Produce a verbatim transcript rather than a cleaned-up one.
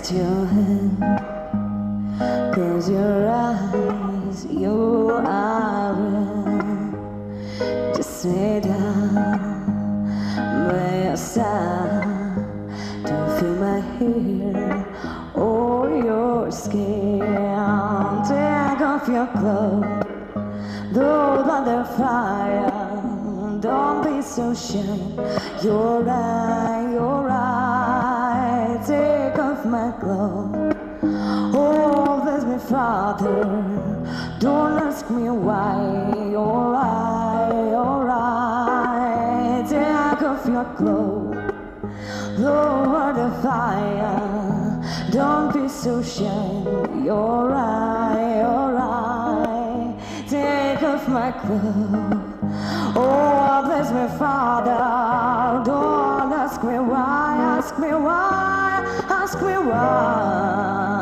Put your hand, close your eyes, you are real. Just lay down by your side to feel my hair or your skin. Take off your clothes, those under fire. Don't be so shy. You're right, you're right. Take off my clothes. Oh, bless me, Father. Don't ask me why. You're right, you're right. Take off your clothes. Lower the fire. Don't be so shy. You're right, you're right. Take off my clothes. Oh, bless me, Father. Don't ask me why. Ask me why. Ask me why.